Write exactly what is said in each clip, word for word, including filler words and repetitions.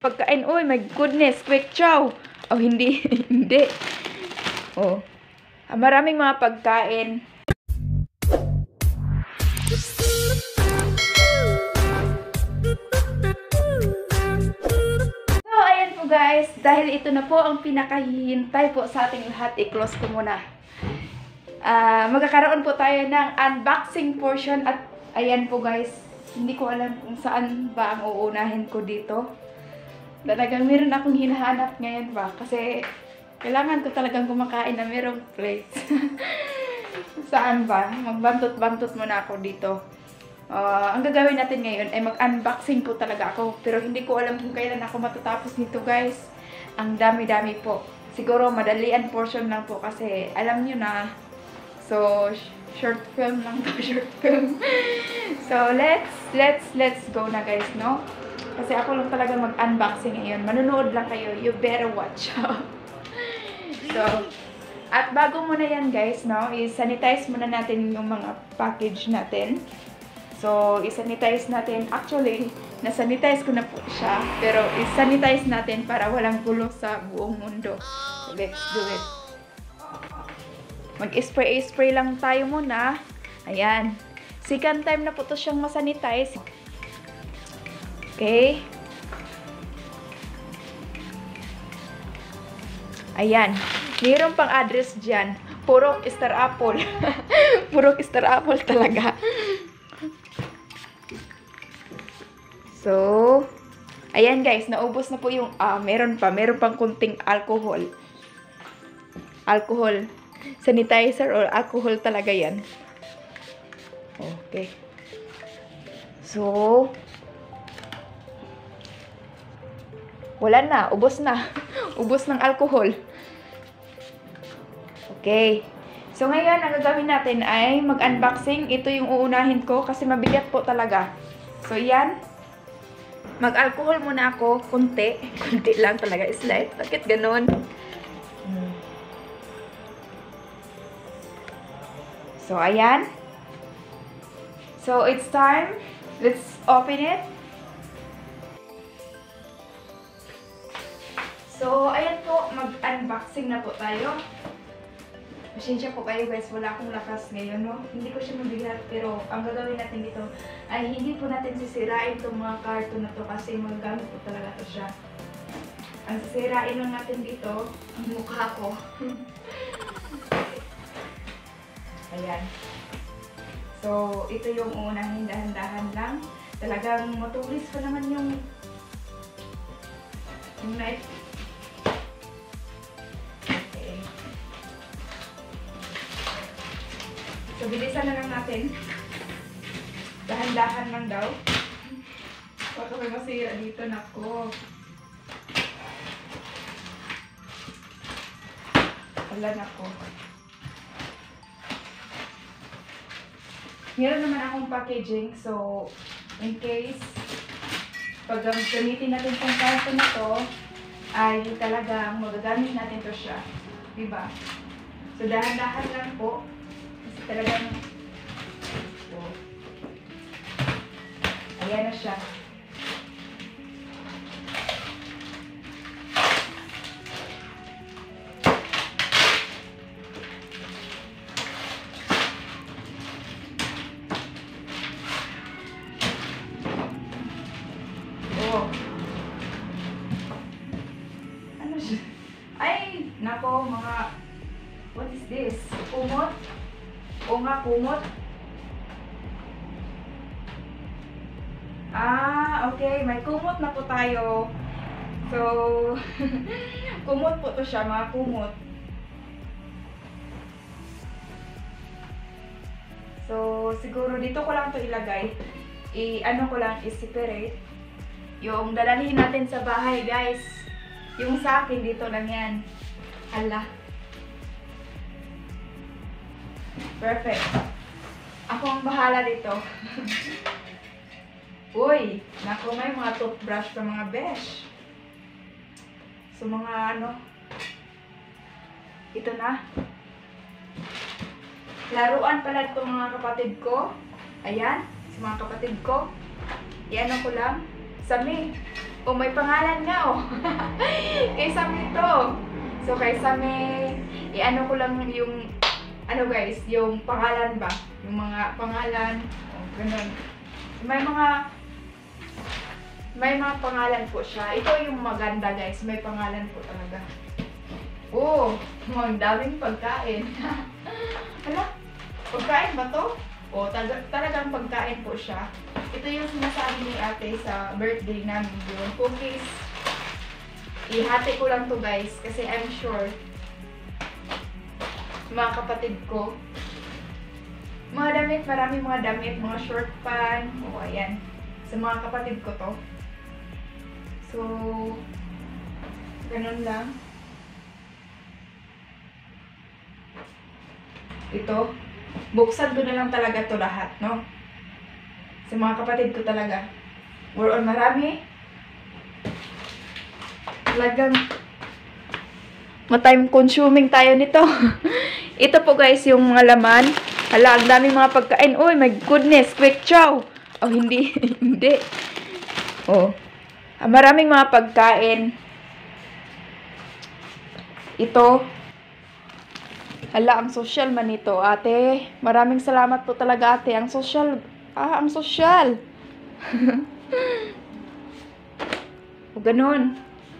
Pagkain, uy, my goodness, quick chow. Oh, hindi, hindi. Oh, maraming mga pagkain. So, ayan po guys, dahil ito na po ang pinakahihintay po sa ating lahat, i-close ko muna. Uh, magkakaroon po tayo ng unboxing portion at ayan po guys, hindi ko alam kung saan ba ang uunahin ko dito. Talagang meron akong hinahanap ngayon ba? Kasi kailangan ko talagang kumakain na merong plates. Saan ba? Magbantot-bantot muna ako dito. Uh, ang gagawin natin ngayon ay mag-unboxing po talaga ako. Pero hindi ko alam kung kailan ako matatapos nito guys. Ang dami-dami po. Siguro madalian portion lang po kasi alam nyo na. So, short film lang to, short film. So, let's, let's, let's go na guys, no? Kasi ako lang talaga mag-unboxing ngayon. Manunood lang kayo. You better watch. So, at bago muna yan guys, no, i-sanitize muna natin yung mga package natin. So, i-sanitize natin. Actually, na-sanitize ko na po siya. Pero, i-sanitize natin para walang gulo sa buong mundo. So, let's do it. Mag-spray-spray lang tayo muna. Ayan. Second time na po to siyang masanitize. Okay. Ayan. Mayroon pang address dyan. Purok Star Apple. Purok Star Apple talaga. So, ayan guys. Naubos na po yung, ah, meron pa. Meron pang kunting alcohol. Alcohol. Sanitizer or alcohol talaga yan. Okay. So, wala na, ubos na. Ubos ng alcohol. Okay. So, ngayon, ang gagawin natin ay mag-unboxing. Ito yung uunahin ko kasi mabigat po talaga. So, yan. Mag-alcohol muna ako. Kunti. Kunti lang talaga. Slight. Bakit ganun? So, ayan. So, it's time. Let's open it. So, ayan po, mag-unboxing na po tayo. Pasensya po kayo guys, wala akong lakas ngayon, no? Hindi ko siya mabigat, pero ang gagawin natin dito ay hindi po natin sisirain itong mga karton na to kasi magagamit po talaga to siya. Ang sisirain lang natin dito, ang mukha ko. Ayan. So, ito yung unang dahan-dahan lang. Talagang matulis pa naman yung yung knife. So, bilisan na lang natin. Dahan-dahan lang daw. Baka may masira dito. Nako. Wala nako. Meron naman akong packaging. So, in case pag gamitin natin itong karton na to, ay talagang magagamit natin to siya. Diba? So, dahan-dahan lang po. Talagang so, ayan na siya. Oh. Ano siya? Ay, nako mga, what is this? Kumot? O nga, kumot. Ah, okay. May kumot na po tayo. So, kumot po to siya, mga kumot. So, siguro dito ko lang to ilagay. I-ano ko lang, i-separate. Yung dadalhin natin sa bahay, guys. Yung sa akin, dito lang yan. Hala. Perfect. Ako ang bahala dito. Uy, naku, may mga toothbrush pa mga besh. So, mga ano, ito na. Laruan pala ito mga kapatid ko. Ayan, sa mga kapatid ko. Iano ko lang. Sa May. Oh, may pangalan nga, oh. Kay Sami to. So, kay Sami, i-ano ko lang yung, ano guys, yung pangalan ba? Yung mga pangalan, oh, ganun. May mga, may mga pangalan po siya. Ito yung maganda guys, may pangalan po talaga. Oh, ang daming pagkain. Hala, pagkain ba to? Oh, talaga, talagang pagkain po siya. Ito yung sinasabi ni ate sa birthday namin yun. Cookies. Ihati ko lang to guys kasi I'm sure mga kapatid ko mga damit, marami mga damit, mga short pan. O, oh, ayan. Sa mga kapatid ko to. So, ganun lang. Ito. Buksan ko na lang talaga to lahat, no? Sa mga kapatid ko talaga. More on marami. Talagang ma-time consuming tayo nito. Ito po guys, yung mga laman. Hala, ang daming mga pagkain. Uy, my goodness, quick chow. Oh, hindi. Hindi. Oh. Maraming mga pagkain. Ito. Hala, ang social man ito, ate. Maraming salamat po talaga, ate. Ang social. Ah, ang social. O, ganun.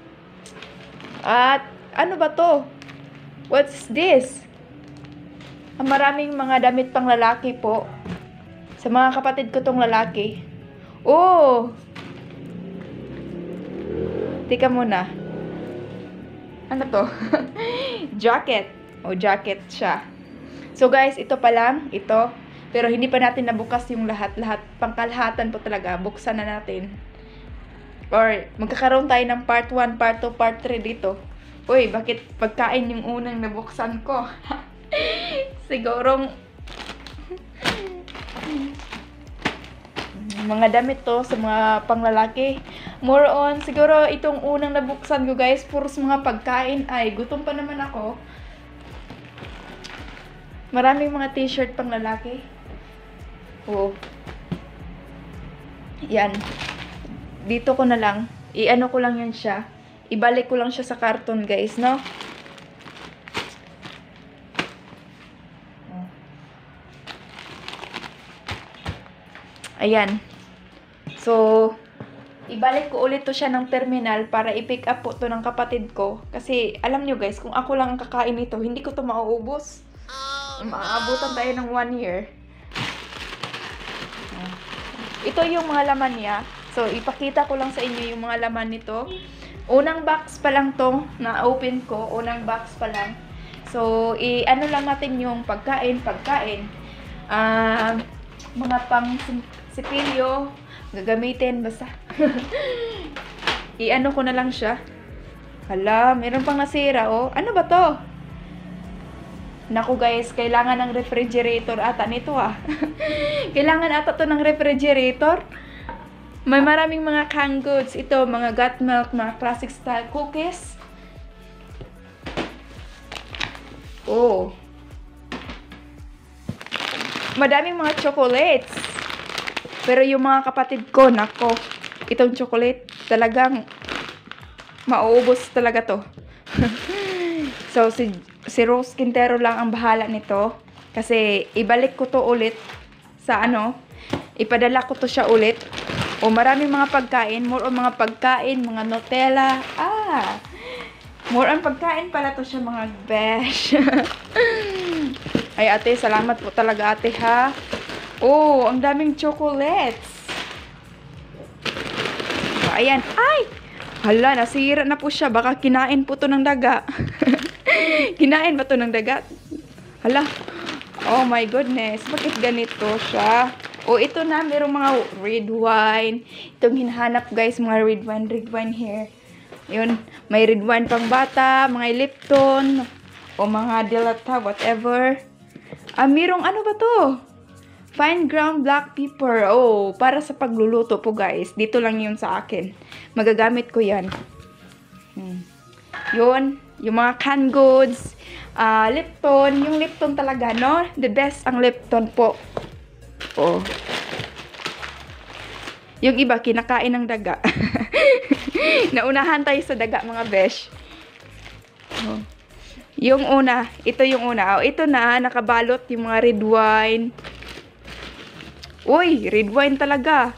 At, ano ba to? What's this? Ang maraming mga damit pang lalaki po. Sa mga kapatid ko tong lalaki. Oh! Tika muna. Ano to? Jacket. O, jacket siya. So guys, ito pa lang. Ito. Pero hindi pa natin nabukas yung lahat-lahat. Pangkalahatan po talaga. Buksan na natin. Or, magkakaroon tayo ng part one, part two, part three dito. Uy, bakit pagkain yung unang nabuksan ko? Sigurong mga damit to sa mga panglalaki. More on, siguro itong unang nabuksan ko guys, puros mga pagkain. Ay, gutom pa naman ako. Maraming mga t-shirt pang lalaki. Oh. Yan. Dito ko na lang. I-ano ko lang yan siya. Ibalik ko lang siya sa karton guys, no? Ayan. So, ibalik ko ulit to siya ng terminal para i-pick up po to ng kapatid ko. Kasi, alam nyo guys, kung ako lang ang kakain nito, hindi ko to mauubos. Oh, no. Maabutan tayo ng one year. Ito yung mga laman niya. So, ipakita ko lang sa inyo yung mga laman nito. Unang box pa lang to na open ko. Unang box pa lang. So, i-ano lang natin yung pagkain, pagkain. Ah... Uh, mga pang sipilyo, gagamitin, basta. I-ano ko na lang siya. Hala, meron pang nasira, oh. Ano ba to? Naku guys, kailangan ng refrigerator ata nito, ah. Kailangan ata to ng refrigerator. May maraming mga canned goods. Ito, mga got milk, mga classic style cookies. Oh. Madaming mga chocolates. Pero yung mga kapatid ko, nako, itong chocolate, talagang mauubos talaga to. So, si, si Rose Quintero lang ang bahala nito. Kasi, ibalik ko to ulit sa ano, ipadala ko to siya ulit. O, maraming mga pagkain, more on mga pagkain, mga Nutella. Ah, more on pagkain pala to siya, mga besh. Ay, ate, salamat po talaga, ate, ha? Oh, ang daming chocolates. Ayan. Ay! Hala, nasira na po siya. Baka kinain po to ng daga. Kinain ba to ng daga? Hala. Oh my goodness. Bakit ganito siya? Oh, ito na. Merong mga red wine. Itong hinahanap, guys, mga red wine. Red wine here. Yun. May red wine pang bata. Mga Lipton. O mga Dilata, whatever. Ah, merong ano ba to? Fine ground black pepper. Oh, para sa pagluluto po guys. Dito lang yun sa akin. Magagamit ko yan. Hmm. Yun. Yung mga canned goods. Uh, Lipton. Yung Lipton talaga, no? The best ang Lipton po. Oh. Yung iba, kinakain ng daga. Naunahan tayo sa daga, mga besh. Oh. Yung una, ito yung una. Oh, ito na, nakabalot yung mga red wine. Uy, red wine talaga.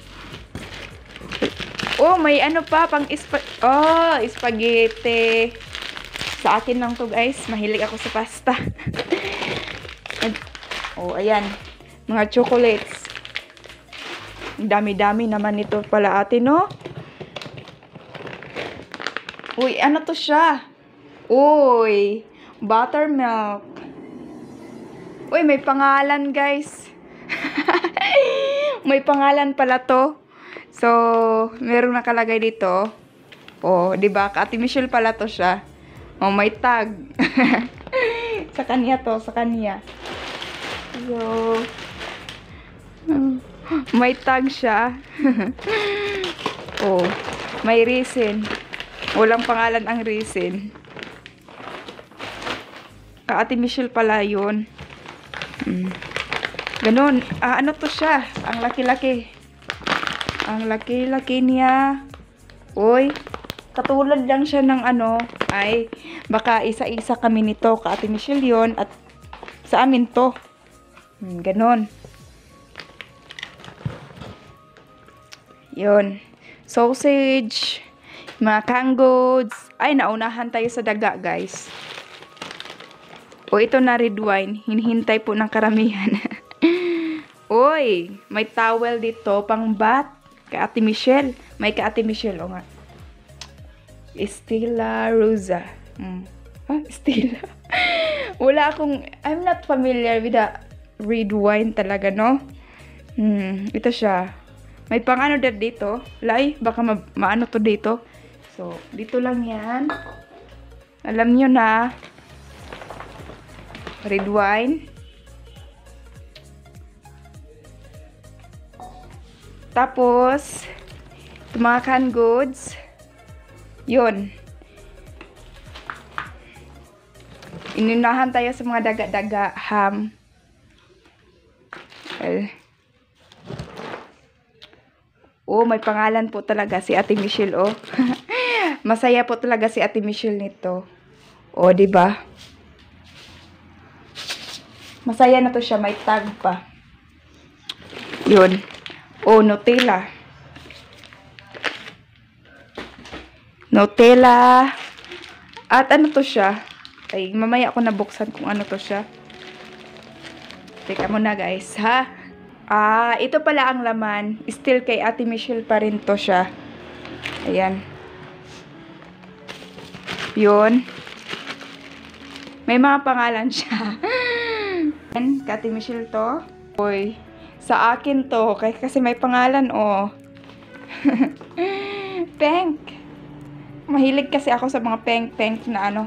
Oh, may ano pa, pang ispa... Oh, spaghetti. Sa akin lang to, guys. Mahilig ako sa pasta. And, oh, ayan. Mga chocolates. Dami-dami naman ito pala ate, no? Uy, ano to siya? Uy, buttermilk. Uy, may pangalan, guys. May pangalan pala to. So, merong nakalagay dito. Oh, 'di ba? Ate Michelle pala to siya. Oh, may tag. Sa kanya to, sa kanya. So, may tag siya. Oh, may reason. Walang pangalan ang reason. Ka Ate Michelle pala 'yun. Hmm. Ganon. Ah, ano to siya? Ang laki-laki. Ang laki-laki niya. Uy, katulad lang siya ng ano. Ay, baka isa-isa kami nito. Ka Ate Michelle yun. At sa amin to. Hmm, ganon. Yun. Sausage. Mga canned goods. Ay, naunahan tayo sa daga, guys. O, ito na red wine. Hinihintay po ng karamihan. Uy, may towel dito, pang bath. Ka Ate Michelle. May ka Ate Michelle, o nga. Stella Rosa. Hmm. Ah, Stella. Wala akong, I'm not familiar with the red wine talaga, no? Hmm, ito siya. May pang ano dito. Lai, baka ma maano to dito. So, dito lang yan. Alam nyo na. Red wine. Tapos, mga canned goods. Yun. Inunahan tayo sa mga daga-daga, ham. Well, oh, may pangalan po talaga si Ate Michelle, oh. Masaya po talaga si Ate Michelle nito. Oh, 'di ba? Masaya na to siya, may tag pa. Yun. Oh, Nutella. Nutella. At ano to siya? Ay, mamaya ako nabuksan kung ano to siya. Teka muna, guys, ha? Ah, ito pala ang laman. Still kay Ate Michelle pa rin to siya. Ayan. Yun. May mga pangalan siya. Ayan, kay Ate Michelle to. Uy. Sa akin to, kay kasi may pangalan, oh. Pink. Mahilig kasi ako sa mga pink-pink na ano.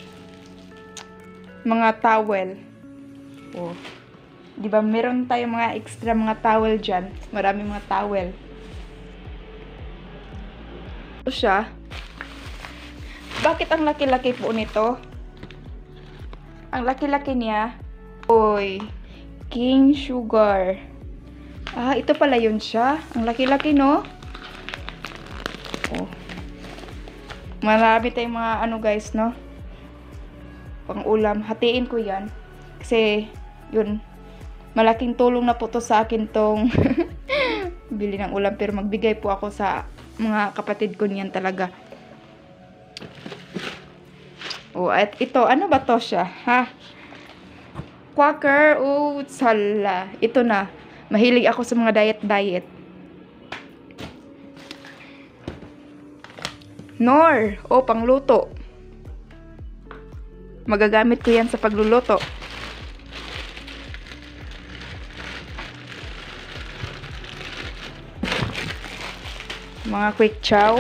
Mga towel. Oh. 'Di ba meron tayong mga extra mga towel diyan? Maraming mga towel. Ito siya. Bakit ang laki-laki po nito? Ang laki-laki niya. Oy. King Sugar. Ah, ito pala yun siya. Ang laki-laki, no? Oh. Marami tayong mga ano, guys, no? Pang ulam. Hatiin ko yan. Kasi, yun. Malaking tulong na po to sa akin tong bili ng ulam. Pero magbigay po ako sa mga kapatid ko niyan talaga. Oh, at ito. Ano ba to siya? Ha? Quaker. Oh, sala. Ito na. Mahilig ako sa mga diet-diet. Nor. O, pangluto. Magagamit ko yan sa pagluluto. Mga quick chow.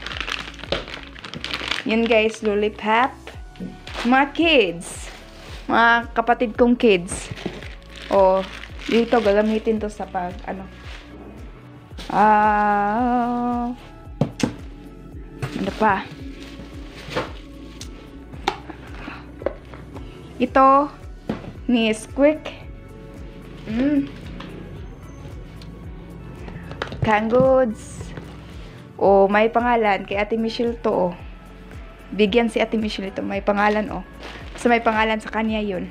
Yan, guys, lollipop. Mga kids. Mga kapatid kong kids. O, dito, gagamitin to sa pag, ano. Ah... Ano pa? Ito, Nesquik. Mm. canned goods. O, may pangalan. Kay Ate Michelle to, oh. Bigyan si Ate Michelle ito. May pangalan, oh. Kasi may pangalan sa kanya yun.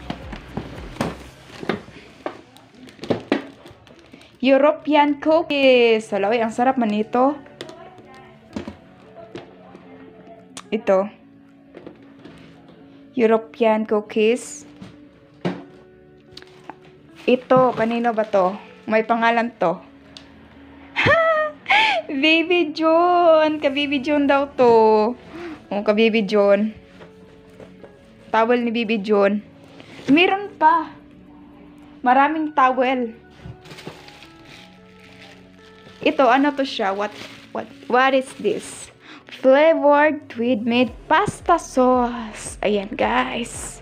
European cookies. Salaway, ang sarap man ito. Ito. European cookies. Ito, kanino ba to? May pangalan to. Baby John. Ka-Baby John daw to. O, ka-Baby John. Towel ni Baby John. Meron pa. Maraming towel. Ito, ano to siya? What, what, what is this? Flavored with made pasta sauce. Ayan, guys.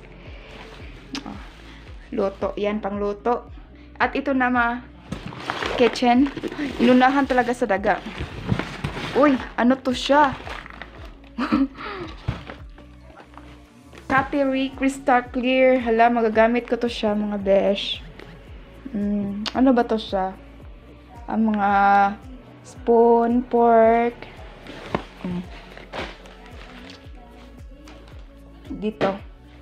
Luto. Yan, pang luto. At ito na ma kitchen. Inunahan talaga sa daga. Uy, ano to siya? Cutlery Crystal Clear. Hala, magagamit ko to siya, mga besh. Mm, ano ba to siya? Ang mga spoon, fork. Mm. Dito.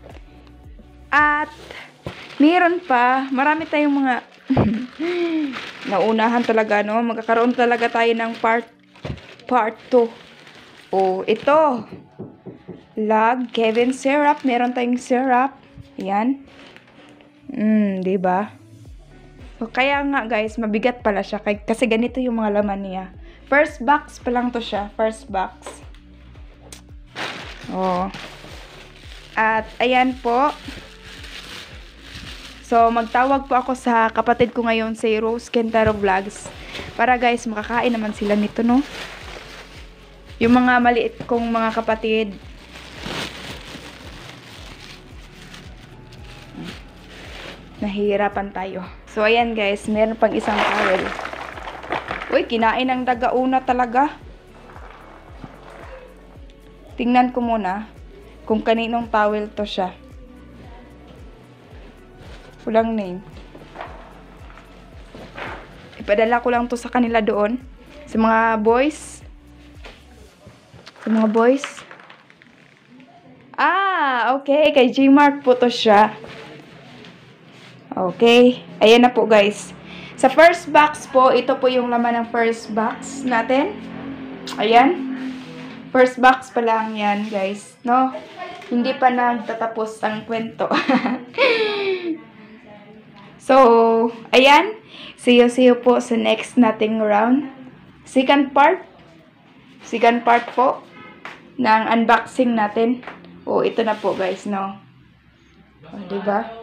At meron pa, marami tayong mga naunahan talaga, no? Magkakaroon talaga tayo ng part part two. Oh, ito. Log Kevin syrup. Meron tayong syrup. Ayan. Mm, di ba? So, kaya nga, guys, mabigat pala siya. Kasi ganito yung mga laman niya. First box pa lang to siya. First box. Oh. At, ayan po. So, magtawag po ako sa kapatid ko ngayon, si Rose Kentaro Vlogs. Para guys, makakain naman sila nito, no? Yung mga maliit kong mga kapatid. Nahihirapan tayo. So, ayan guys, meron pang isang towel. Uy, kinain ng daga-una talaga. Tingnan ko muna kung kaninong towel to siya. Walang name. Ipadala ko lang to sa kanila doon. Sa mga boys. Sa mga boys. Ah, okay. Kay G-Mark po to siya. Okay. Ayan na po, guys. Sa first box po, ito po yung laman ng first box natin. Ayan. First box pa lang yan, guys. No? Hindi pa nagtatapos ang kwento. So, ayan. See you, see you po sa next nating round. Second part. Second part po ng unboxing natin. Oh, ito na po, guys, no? Oh, diba?